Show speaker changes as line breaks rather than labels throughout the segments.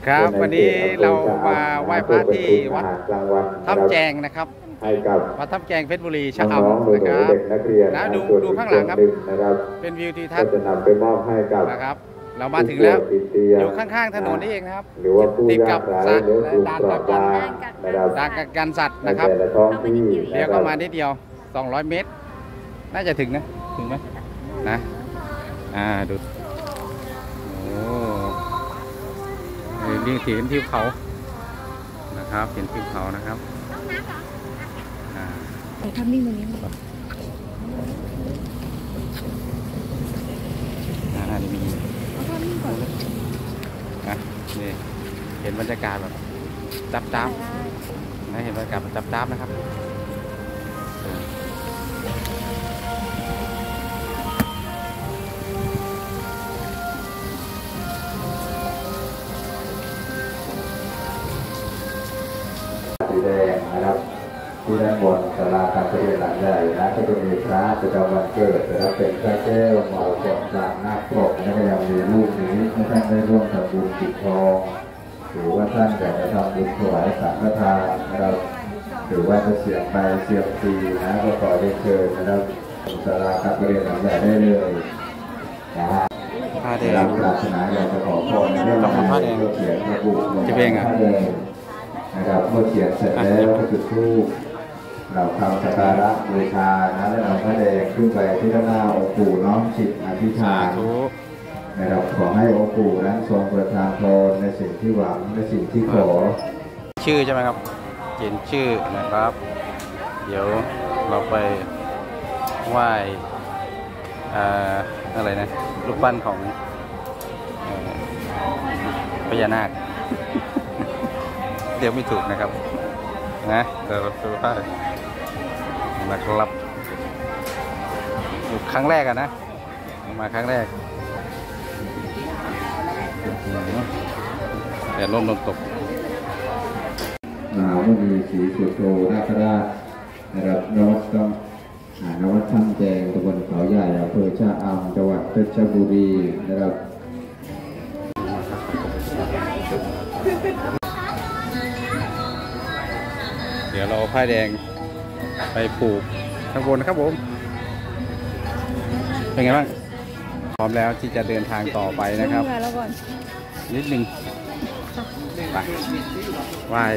ครับวันนี้เรามาไหว้พระที่วัดถ้ำแจงนะครับวัดถ้ำแจงเพชรบุรีชะอำนะครับนะดูข้างหลังครับเป็นวิวทิวทัศน์นะครับเรามาถึงแล้วอยู่ข้างๆถนนนี่เองนะครับติดกับสัตว์ด่านกักกันสัตว์นะครับเลี้ยวเข้ามานิดเดียว200 เมตรน่าจะถึงนะถึงไหมนะดูนี่เห็นทิวเขานะครับเห็นทิวเขานะครับ
ทำนิ่งตรงนี้
นี่มีนี่เห็นบรรยากาศแบบจับนะเห็นบรรยากาศแบบจับนะครับ
สีแดงนะครับที่ด้านบนศาลาการประเรียนหลังใหญ่นะก็จะมีพระประจำวันเกิดนะครับเป็นพระแก้วมรกตจากนาคปกและก็ยังมีรูปนี้ให้ท่านได้ร่วมทำบุญปิดทองหรือว่าท่านอยากจะทำบุญถวายสังฆทานนะครับหรือว่าจะเสี่ยงไปเสี่ยงตีนะก็ขอได้เชิญนะครับศาลาการประเรียนหลังใหญ่ได้เลยนะฮะ
ผ้าแดง
ศาสนาอยากจะขอพรในเรื่อง
ผ้าแดง
เขียนระบุลงผ้าแดงนะครับเมื่อเขียนเสร็จแล้วก็จุดธูปเราทำสักการะบูชานะแล้วเราพระแดงขึ้นไปที่ด้านหน้าองค์ปู่น้อมจิตอธิษฐานนะครับขอให้องค์ปู่นั้นทรงประทานพรในสิ่งที่หวังในสิ่งที่ขอ
ชื่อใช่ไหมครับเขียนชื่อนะครับเดี๋ยวเราไปไหว้อะไรนะรูปปั้นของพญานาคเดี๋ยวไม่ถูกนะครับนะเดี๋ยวเราไปไหว้นะครับอยู่ครั้งแรกนะมาครั้งแรกแต่ลมตก
ไม่มีสีสุโธนาคราชนะครับนวัดถ้ำแจงตำบลเขาใหญ่อำเภอชะอำจังหวัดเพชรบุรีนะครับ
เดี๋ยวเราผ้าแดงไปผูกข้างบนนะครับผมเป็นไงบ้างพร้อมแล้วที่จะเดินทางต่อไปนะครับนิดนึงไปไหว้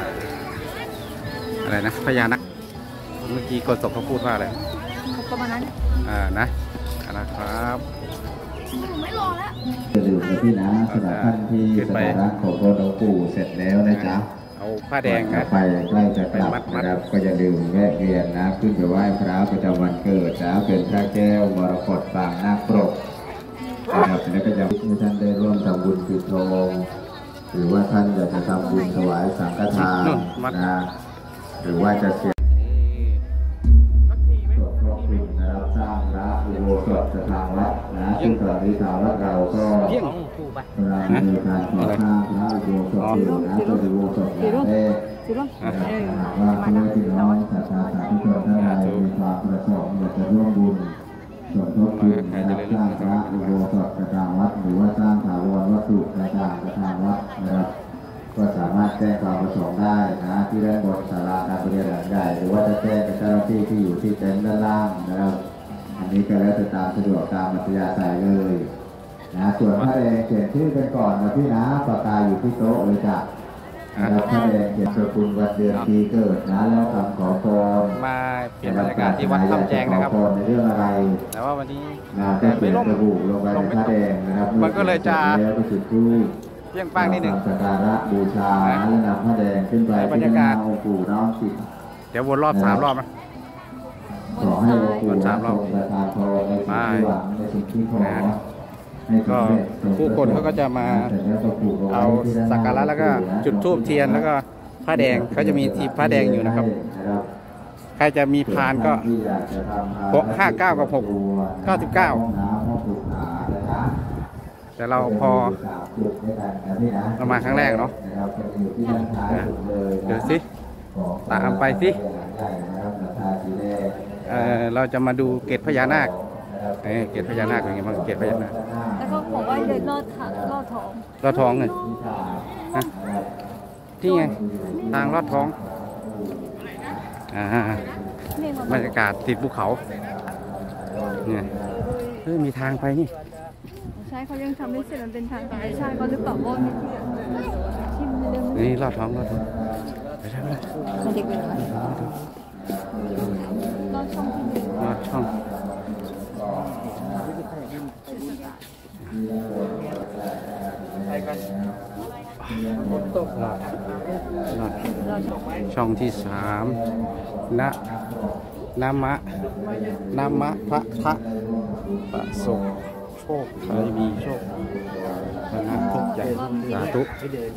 อะไรนะพญานาคเมื่อกี้โฆษกเขาพูดว่าอะไร
ประมาณนั้น
นะครับ
ไม่รอแล้ว
จะดื่มนะพี่นะสำหรับท่านที่สักการะขอพรหลวงปู่เสร็จแล้วนะจ๊ะ
เอาผ้าแดง
ไปใกล้จะกลับนะครับก็อย่าลืมแวะเวียนนะขึ้นไปไหว้พระประจำวันเกิดนะเป็นพระแก้วมรกตปางนาคปกนะครับแล้วก็จะให้ท่านได้ร่วมทำบุญปิดทองหรือว่าท่านอยากจะทำบุญถวายสังฆทานนะหรือว่าจะเสียสวดครอบคลุมนะครับสร้างพระอุโบสถทางวัดนะซึ่งตอนนี้ทางวัดเราก็กำลังมีการก่อสร้างพระอุโบสถอยู่นะตัวอุโบสถหลังแรกหากว่าพี่น้องศรัทธาสาธุชนท่านใดมีความประสงค์อยากจะร่วมบุญสมทบทุนนะครับสร้างพระอุโบสถทางวัดหรือว่าสร้างถาวรวัตถุต่างๆทางวัดนะครับก็สามารถแจ้งความประสงค์ได้นะที่ด้านบนศาลาการประเรียนหลังใหญ่หรือว่าจะแจ้งกับเจ้าหน้าที่ที่อยู่ที่เต็นท์ด้านล่างนะครับอันนี้ก็แล้วแต่ตามสะดวกตามอัธยาศัยเลยนะส่วนพระแดงเขียนชื่อกันก่อนนะพี่นะปากกาอยู่ที่โต๊ะเลยจ้ะแล้วพระแดงเขียนสกุลวันเดือนปีเกิดนะแล้วคำขอพร
มาเปลี่ยนบรรยากาศที่วัดถ้ำแจงนะครับ
ในเรื่องอะไร
แต่ว่าวันนี้
ไม่ร่มระบุลงไปในพระแดงนะครับ
มันก็เลยจะ
เพียงป้างนิดหนึ่งสักการะบูชาและนำพระแดงขึ้นไป
บรรยากาศ
องค์ปู่น้อมจิต
เดี๋ยววนรอบ3 รอบนะ
ขอให้องค์ปู่ทรงประทานพรในสิ่งที่หวังในสิ่งที่ขอ
ก็ผู้คนเขาก็จะมาเอาสักการะแล้วก็จุดธูปเทียนแล้วก็ผ้าแดงเขาจะมีทีผ้าแดงอยู่นะครับใครจะมีพานก็59 กับ 6 99แต่เราพอเรามาครั้งแรกเนาะเดี๋ยวสิตามไปสิเราจะมาดูเกศพญานาคเกศพญานาคเป็นไงบ้างเกศพญานาค
แล้วก็บอกว่าเดินลอดท้อง
ลอดท้องไงนะที่ไงทางลอดท้องบรรยากาศติดภูเขาเนี่ยมีทางไปนี่
ใช่เขายังทำไม่เสร็จมันเป็นทางธรรมชาติก็หรือเปล่าว่า
นี่ลอดท้องไปได้
เด็กเป็นอะไรลอดช่อง
ลอดช่องช่องที่3น้ำมะพระประสบโชคใครมีโชคชนะทุกอย่างสาธุ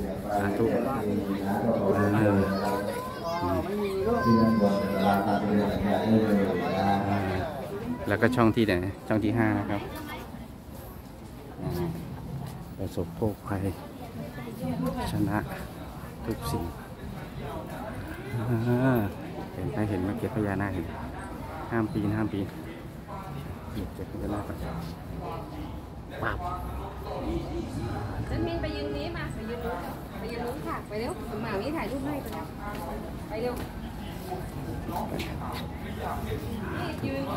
แล้วก็ช่องที่ไหนช่องที่5นะครับประสบโชคภัยชนะทุกสิ่งเห็นมาเก็บพญานาคเห็นห้ามปีนเก็บพญานาคปั๊บ
นั่นมินไปยืนนี้มาไปยืนนู้นค่ะไปเร็วหมามีถ่ายรูปให้ไปเร็วยืน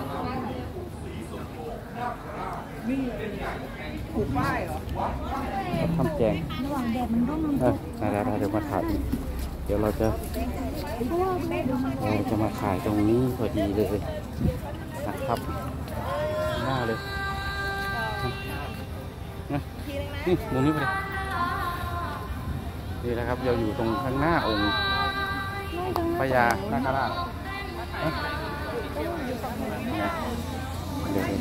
นี่ผูกป้ายเหรอ
ทำแจง
ระหว่างแดดมันร่มมัน
เดี๋ยวมาถ่ายเดี๋ยวเราจะมาขายตรงนี้พอดีเลยนะครับหน้าเลยนี่มุมนี้ไปเลยนี่นะครับเราอยู่ตรงข้างหน้าองค์พญานาคราชเดี๋ยว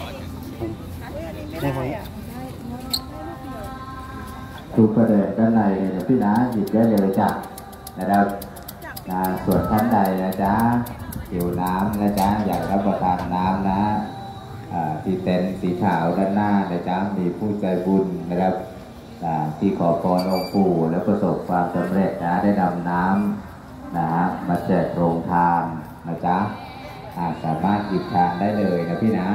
ทุกประเด็นด้านในพี่นะหยิบได้เลยจ้ะนะครับส่วนท่านใดนะจ๊ะหิวน้ำนะจ๊ะอยากรับประทานน้ำนะที่เต็นท์สีขาวด้านหน้านะจ๊ะมีผู้ใจบุญนะครับที่ขอพรองค์ปู่และประสบความสำเร็จนะได้นำน้ำนะมาแจกโรงทานนะจ๊ะสามารถหยิบทานได้เลยนะพี่นะ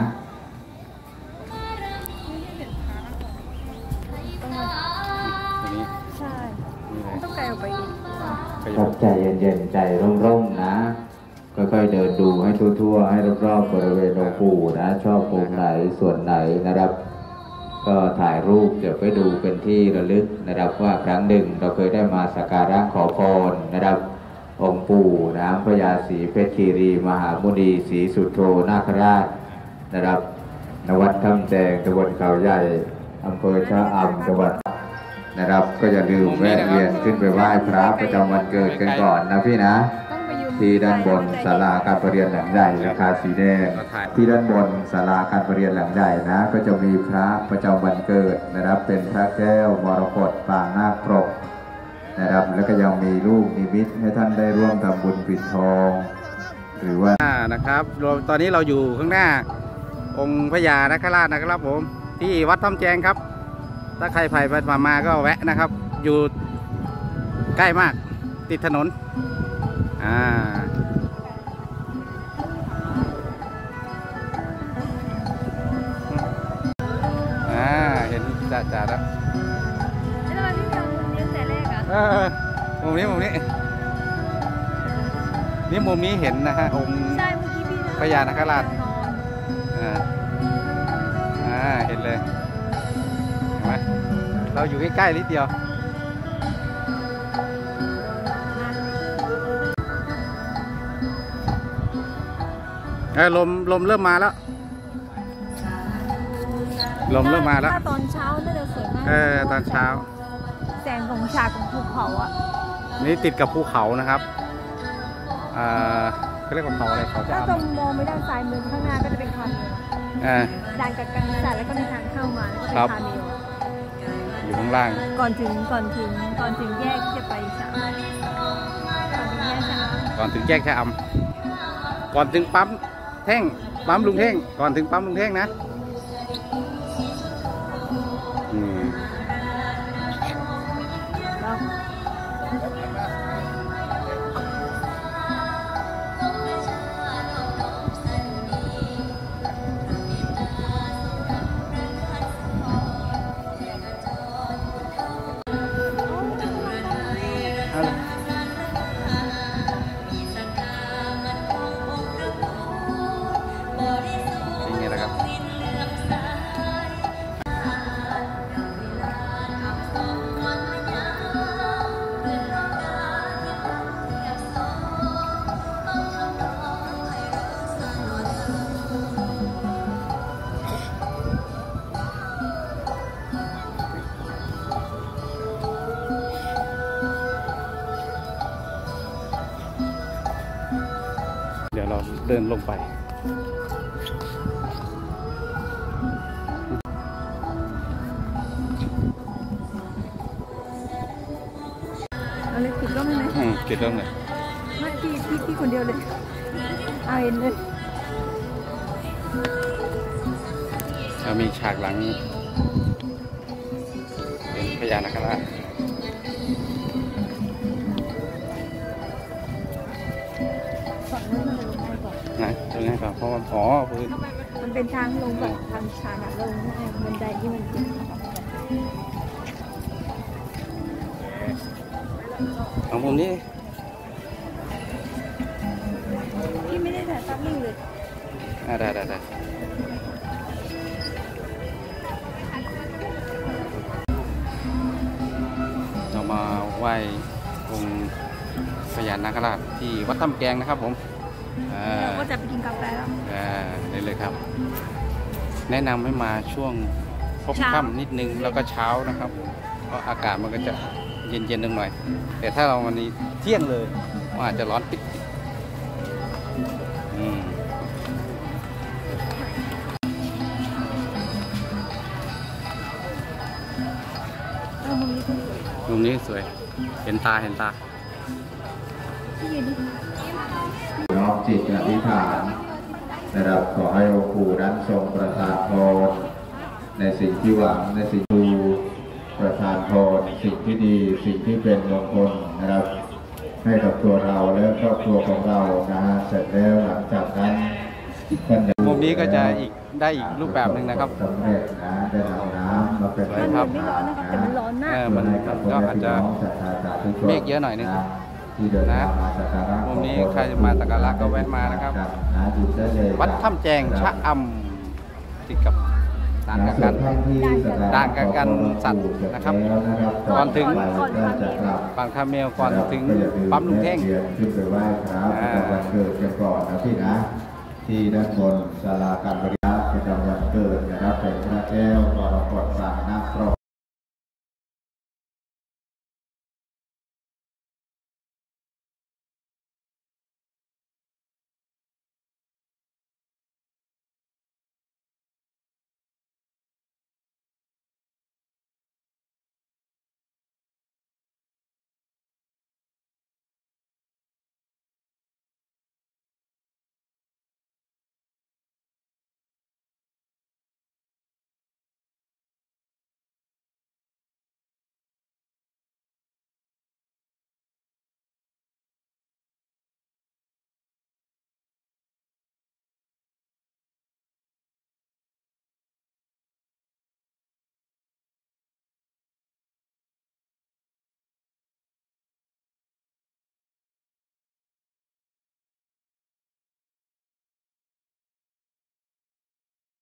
ใช่ต้องไกลออกไปอีก
ใจเย็นๆใจร่มๆนะค่อยๆเดินดูให้ทั่วๆให้รอบๆบริเวณองค์ปู่นะชอบองค์ไหนส่วนไหนนะครับก็ถ่ายรูปเดี๋ยวไปดูเป็นที่ระลึกนะครับว่าครั้งหนึ่งเราเคยได้มาสักการะขอพรนะครับองค์ปู่นะพญาศรีเพชรคีรีมหามุนีศรีสุโธนาคราชนะครับณวัดถ้ำแจงตำบลเขาใหญ่อำเภอชะอำจังหวัดนะครับก็อย่าลืมแวะเวียนขึ้นไปไหว้พระประจำวันเกิดกันก่อนนะพี่นะที่ด้านบนศาลาการประเรียนหลังใหญ่ราคาสีแดงที่ด้านบนศาลาการประเรียนหลังใหญ่นะก็จะมีพระประจำวันเกิดนะครับเป็นพระแก้วมรกตปางนาคปรกนะครับแล้วก็ยังมีลูกนิมิตให้ท่านได้ร่วมทำบุญปิดทองหรือว่า
นะครับตอนนี้เราอยู่ข้างหน้าองค์พญานาคราชนะครับผมที่วัดถ้ำแจงครับถ้าใครผ่านมาก็แวะนะครับอยู่ใกล้มากติดถนนเห็นจ่าแล้ว
แล้วเราที่ทำมุมนี้แต่แรก
มุมนี้นี่มุมนี้เห็นนะฮะองค์พญานาคราชเห็นเลยเห็นไหมเราอยู่ใกล้ๆนิดเดียวลมเริ่มมาแล้วลมเริ่มมาแล้ว
ตอนเช้าน่าจะสวยมาก
ตอนเช้า
แสงของฉากของภูเขา
นี่ติดกับภูเขานะครับเขาเรียกว่าเขาอะไรเขาจะ
ถ้าตรงมองไม่ด้านซ้ายมือข้างหน้าก็จะเป็นคาเมลด่านกักกันสัตว์แล้วก็มีทางเข้ามาแล้วก็เป็นคาเมล
อยู่ข้างล่าง
ก่อนถึงแยกที่จะไปชะ
ก่อนถึงแยกชะอำก่อนถึงปั๊มลุงเท่งก่อนถึงปั๊มลุงเท่งนะเดินลงไป
เอาเลยปิดร่มไหม
ปิดร่มเลย
ไม่พี่คนเดียวเลยเอาเห็นเลย
เรามีฉากหลังเป็นพญานาคราช
ฝั่งนู้นมันลงง่ายกว่า
นะตรงนี้ก่อนเพราะว่าพื้น
มันเป็นทางลงแบบทางชันอะลงง่ายบันไดที่มันเป็น
ของมุมนี้
พี่ไม่ได้ถ่ายภาพนิ่งเลย
ได้เรามาไหว้องค์พญานาคราชที่วัดถ้ำแกงนะครับผม
เราก็จะไปกินกาแฟแล้ว
นี่เลยครับ แนะนำให้มาช่วงพบค่ำนิดนึงแล้วก็เช้านะครับเพราะอากาศมันก็จะเย็นๆหน่อยแต่ถ้าเราวันนี้เที่ยงเลยมันอาจจะร้อนปิดมุมนี้สวยเห็นตา
พี่ยืนดิ
น้อมจิตอธิษฐานนะครับขอให้องค์ปู่นั้นทรงประทานพรในสิ่งที่หวังในสิ่งดูประทานพรสิ่งที่ดีสิ่งที่เป็นมงคลนะครับให้กับตัวเราและครอบครัวของเรานะฮะเสร็จแล้วหลังจากนั้น
มุมนี้ก็จะได้อีกรูปแบบหนึ่งนะครับ
สำเร็จนะได้นำน้ำมาเป็น
มันเหมือนไม่ร้อนนะครับแต่มันร้อนมาก
มันก็อาจจะเมฆเยอะหน่อยนึงนะมุมนี้ใครจะมาสักการะก็แวะมานะครับวัดถ้ำแจงชะอำติดกับด่านกักกันสัตว์นะครับก่อนถึงฝั่งคาเมลก่อนถึงปั๊มลุงเท่ง
ขึ้นไปไหว้ครับวันเกิดกันก่อนนะพี่นะที่ด้านบนศาลาการบริจาคประจำวันเกิดนะครับเป็นพระแก้วกรกฎสั่งนาครบ